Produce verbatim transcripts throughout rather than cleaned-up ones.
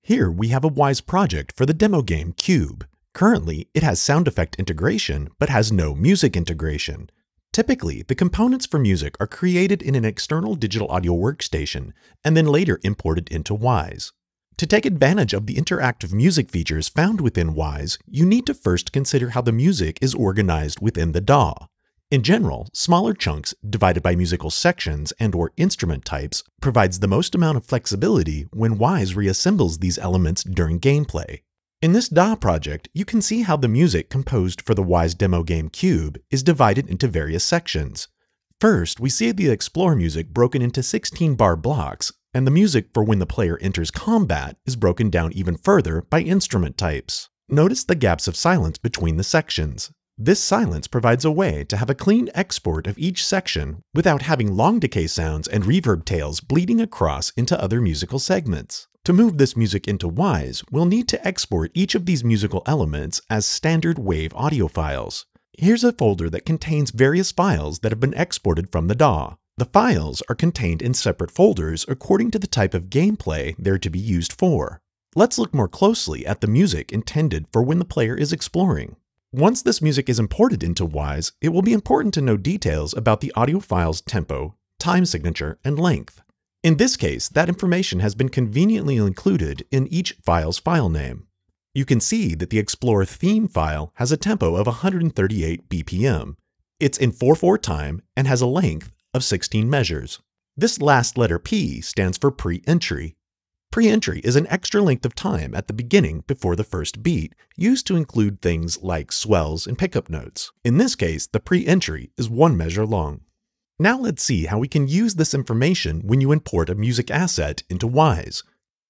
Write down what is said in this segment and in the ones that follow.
Here we have a Wwise project for the demo game Cube. Currently, it has sound effect integration, but has no music integration. Typically, the components for music are created in an external digital audio workstation and then later imported into Wwise. To take advantage of the interactive music features found within Wwise, you need to first consider how the music is organized within the D A W. In general, smaller chunks divided by musical sections and or instrument types provides the most amount of flexibility when Wwise reassembles these elements during gameplay. In this D A W project, you can see how the music composed for the Wwise demo game Cube is divided into various sections. First, we see the Explore music broken into sixteen bar blocks, and the music for when the player enters combat is broken down even further by instrument types. Notice the gaps of silence between the sections. This silence provides a way to have a clean export of each section without having long decay sounds and reverb tails bleeding across into other musical segments. To move this music into Wwise, we'll need to export each of these musical elements as standard WAV audio files. Here's a folder that contains various files that have been exported from the D A W. The files are contained in separate folders according to the type of gameplay they're to be used for. Let's look more closely at the music intended for when the player is exploring. Once this music is imported into Wwise, it will be important to know details about the audio file's tempo, time signature, and length. In this case, that information has been conveniently included in each file's file name. You can see that the Explore theme file has a tempo of one hundred thirty-eight B P M. It's in four four time and has a length of sixteen measures. This last letter P stands for pre-entry. Pre-entry is an extra length of time at the beginning before the first beat, used to include things like swells and pickup notes. In this case, the pre-entry is one measure long. Now let's see how we can use this information when you import a music asset into Wwise.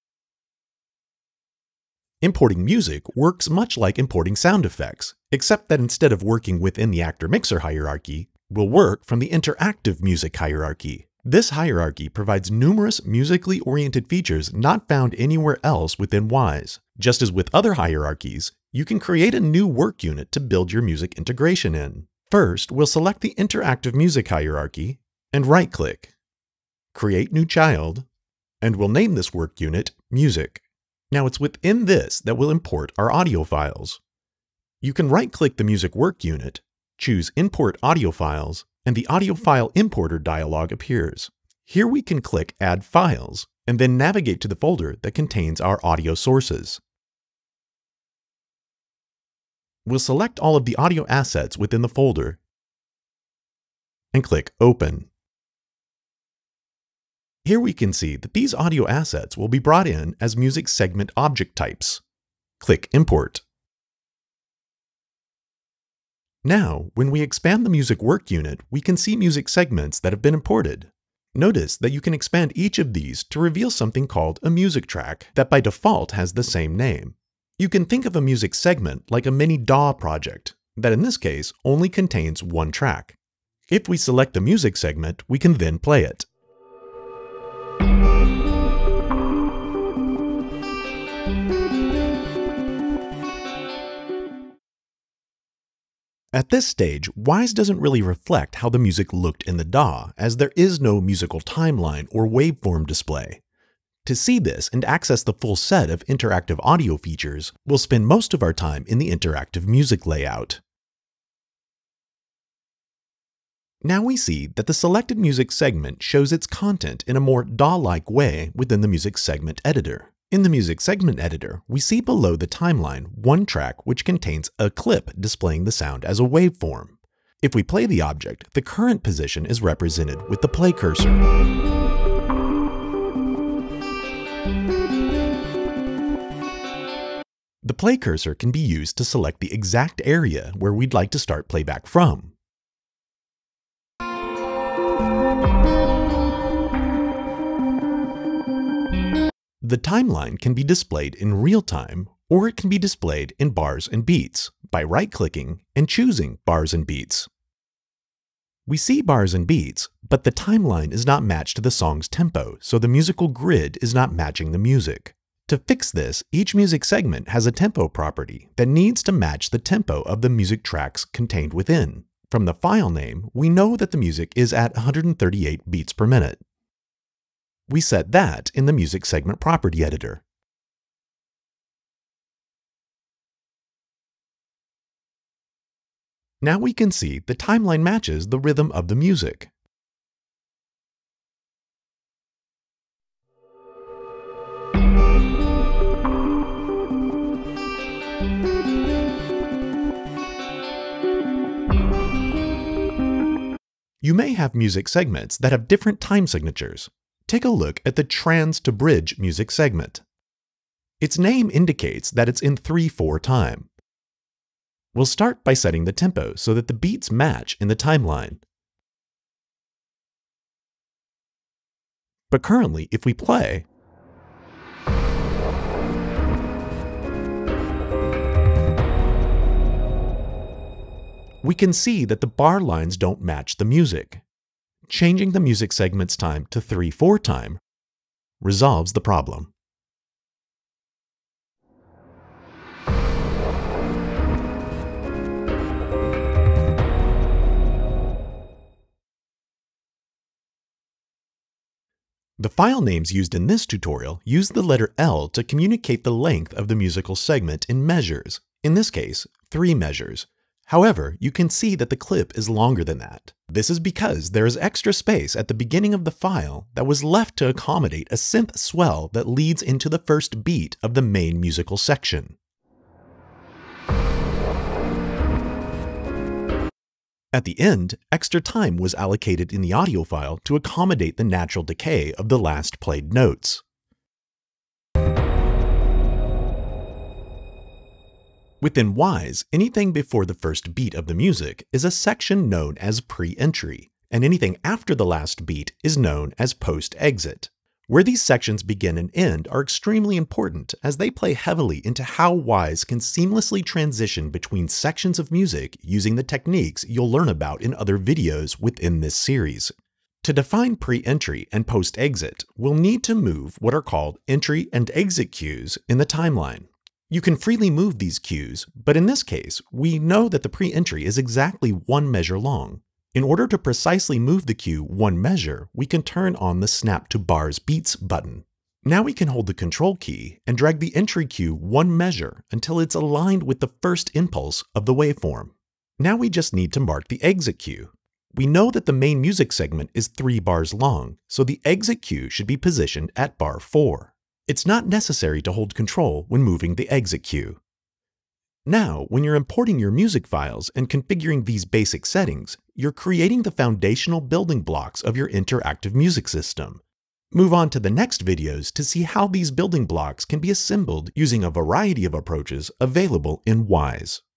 Importing music works much like importing sound effects, except that instead of working within the actor-mixer hierarchy, we'll work from the interactive music hierarchy. This hierarchy provides numerous musically oriented features not found anywhere else within Wwise. Just as with other hierarchies, you can create a new work unit to build your music integration in. First, we'll select the interactive music hierarchy and right-click, create new child, and we'll name this work unit music. Now it's within this that we'll import our audio files. You can right-click the music work unit, choose import audio files, and the Audio File Importer dialog appears. Here we can click Add Files, and then navigate to the folder that contains our audio sources. We'll select all of the audio assets within the folder and click Open. Here we can see that these audio assets will be brought in as music segment object types. Click Import. Now, when we expand the music work unit, we can see music segments that have been imported. Notice that you can expand each of these to reveal something called a music track that by default has the same name. You can think of a music segment like a mini D A W project that in this case only contains one track. If we select the music segment, we can then play it. At this stage, Wwise doesn't really reflect how the music looked in the D A W, as there is no musical timeline or waveform display. To see this and access the full set of interactive audio features, we'll spend most of our time in the interactive music layout. Now we see that the selected music segment shows its content in a more D A W-like way within the music segment editor. In the music segment editor, we see below the timeline one track which contains a clip displaying the sound as a waveform. If we play the object, the current position is represented with the play cursor. The play cursor can be used to select the exact area where we'd like to start playback from. The timeline can be displayed in real time, or it can be displayed in bars and beats by right-clicking and choosing bars and beats. We see bars and beats, but the timeline is not matched to the song's tempo, so the musical grid is not matching the music. To fix this, each music segment has a tempo property that needs to match the tempo of the music tracks contained within. From the file name, we know that the music is at one hundred thirty-eight beats per minute. We set that in the music segment property editor. Now we can see the timeline matches the rhythm of the music. You may have music segments that have different time signatures. Take a look at the trans to bridge music segment. Its name indicates that it's in three four time. We'll start by setting the tempo so that the beats match in the timeline. But currently, if we play, we can see that the bar lines don't match the music. Changing the music segment's time to three four time resolves the problem. The file names used in this tutorial use the letter L to communicate the length of the musical segment in measures, in this case, three measures. However, you can see that the clip is longer than that. This is because there is extra space at the beginning of the file that was left to accommodate a synth swell that leads into the first beat of the main musical section. At the end, extra time was allocated in the audio file to accommodate the natural decay of the last played notes. Within Wwise, anything before the first beat of the music is a section known as pre-entry, and anything after the last beat is known as post-exit. Where these sections begin and end are extremely important as they play heavily into how Wwise can seamlessly transition between sections of music using the techniques you'll learn about in other videos within this series. To define pre-entry and post-exit, we'll need to move what are called entry and exit cues in the timeline. You can freely move these cues, but in this case, we know that the pre-entry is exactly one measure long. In order to precisely move the cue one measure, we can turn on the Snap to Bars Beats button. Now we can hold the Control key and drag the entry cue one measure until it's aligned with the first impulse of the waveform. Now we just need to mark the exit cue. We know that the main music segment is three bars long, so the exit cue should be positioned at bar four. It's not necessary to hold Control when moving the exit cue. Now, when you're importing your music files and configuring these basic settings, you're creating the foundational building blocks of your interactive music system. Move on to the next videos to see how these building blocks can be assembled using a variety of approaches available in Wwise.